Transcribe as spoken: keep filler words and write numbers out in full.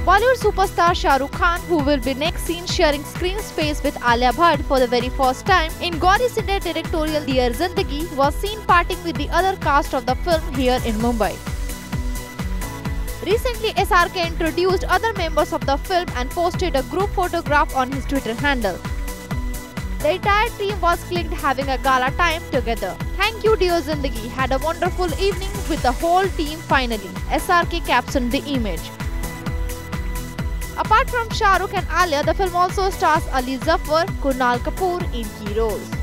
Bollywood superstar Shah Rukh Khan, who will be next seen sharing screen space with Alia Bhatt for the very first time in Gauri Shinde directorial Dear Zindagi, was seen partying with the other cast of the film here in Mumbai. Recently, S R K introduced other members of the film and posted a group photograph on his Twitter handle. The entire team was clicked having a gala time together. Thank you, Dear Zindagi. Had a wonderful evening with the whole team finally, S R K captioned the image. Apart from Shah Rukh and Alia, the film also stars Ali Zafar, Kunal Kapoor in key roles.